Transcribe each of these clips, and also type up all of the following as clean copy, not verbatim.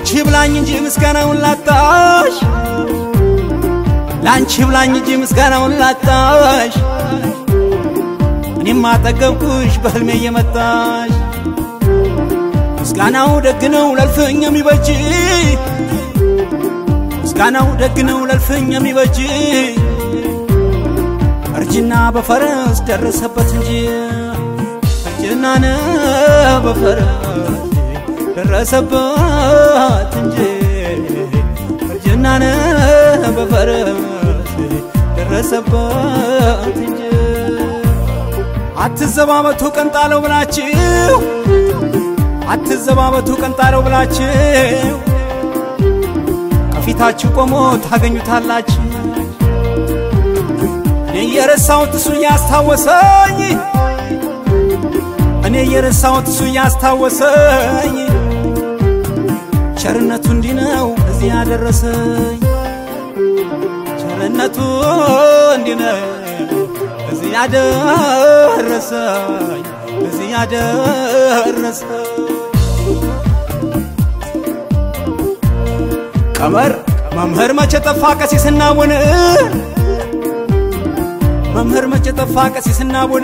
ላንቺ ብላኝ እንጂ ምስጋናውን ላጣሽ ላንቺ ብላኝ እንጂ ምስጋናውን ላጣሽ እኔማ አጠገብኩሽ በህልሜ እየመጣሽ ምስጋናው ደግ ነው ለልፍኝ የሚበጅ ምስጋናው ደግ ነው ለልፍኝ የሚበጅ እርጅና በፈረስ ደረሰበት እንጂ እርጅናን በፈረስ ደረሰበት እንጂ እርጅናን በፈረስ ደረሰበት እንጂ አትዘባበቱ ቀንጣለው ብላችሁ አትዘባበቱ ቀንጣለው ብላችሁ ከፊታችሁ ቆሞ ታገኙታላችሁ እኔ የረሳሁት እሱ ያስታወሰኝ እኔ የረሳሁት እሱ ያስታወሰኝ ቸርነቱ እንዲህ ነው እዚህ ያደረሰኝ ቸርነቱ እንዲህ ነው እዚህ ያደረሰኝ እዚህ ያደረሰኝ ቀመር መምህር መቼ ጠፋ ቀሲስና ቡን መምህር መቼ ጠፋ ቀሲስና ቡን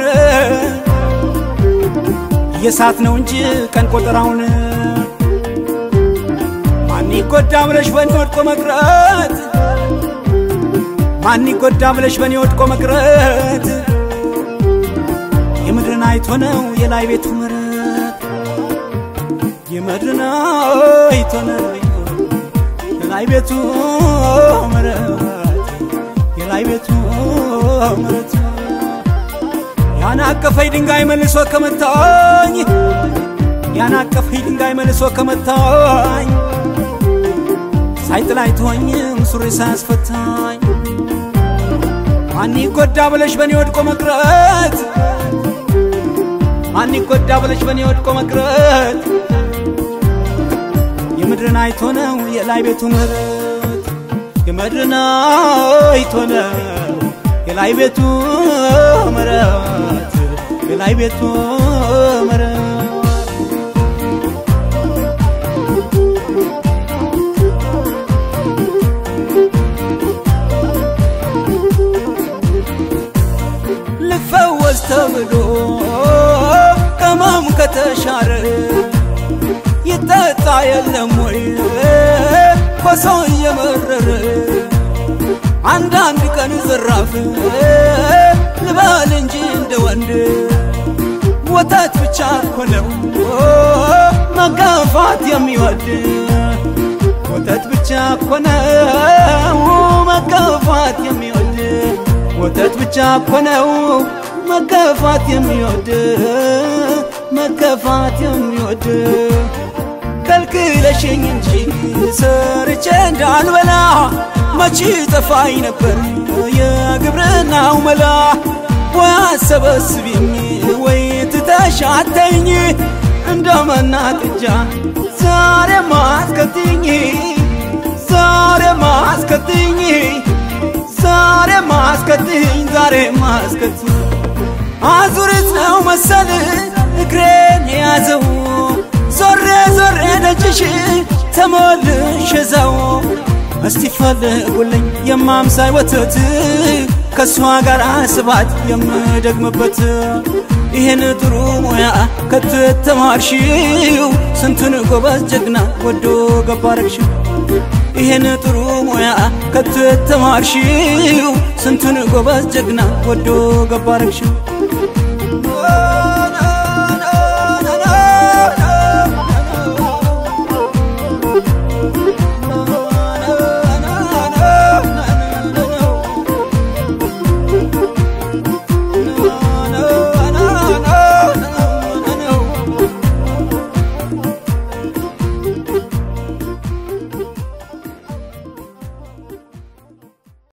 የሳት ነው እንጂ ቀን ቆጠራውን ማን ይጎዳ ብለሽ በኔ ወድቆ መቅረት ማን ይጎዳ ብለሽ በኔ ወድቆ መቅረት የምድርን አይቶ ነው የላይ ቤቱ ምረት የምድርን አይቶ ነው የላይ ቤቱ ምረት የላይ ቤቱ ምረት ያናቀፈኝ ድንጋይ መልሶ ከመታኝ ያናቀፈኝ ድንጋይ መልሶ ከመታኝ ሳይጥላይ ተወኝም ሱሪ ሳያስፈታኝ ማን ይጎዳ ብለሽ በኔ ወድቆ መቅረት ማን ይጎዳ ብለሽ በኔ ወድቆ መቅረት የምድርን አይቶ ነው የላይ ቤቱ ምረት የምድርን አይቶ ነው የላይ ቤቱ ምረት የላይ ቤቱ ምረት ልፈወስ ተብሎ ከማም ከተሻረ ይጠጣ የለም ወይ ኮሶ እየመረረ አንዳንድ ቀን ዝራፍ ልባል እንጂ እንደ ወንድ ወተት ብቻ እኮ ነው መገፋት የሚወድ ወተት ብቻ እኮ ነው መገፋት የሚወድ ወተት ብቻ እኮ ነው መገፋት የሚወድ መገፋት የሚወድ ከልክለሽኝ እንጂ ሰርቼ እንዳልበላ መቼ ጠፋኝ ነበር የግብርናው መላ ወይ አሰበስቢኝ ወይ ትተሻተኝ እንደመናጥጃ ዛሬ ማስከትኝ ዛሬ ማስከትኝ ዛሬ ማስከትኝ ዛሬ ማስከትኝ አዙሪት ነው መሰል እግሬን ያዘው ዞሬ ዞሬ ደጅሽ ተሞልሽ እዛው እስቲ ፈልጉልኝ የማምሳይ ወተት ከሷ ጋር አስባት የምደግምበት ይሄን ጥሩ ሙያ ከተተማርሽው ስንቱን ጎበዝ ጀግና ወዶ ገባረክሽው ይሄን ጥሩ ሙያ ከተተማርሽው ስንቱን ጎበዝ ጀግና ወዶ ገባረክሽው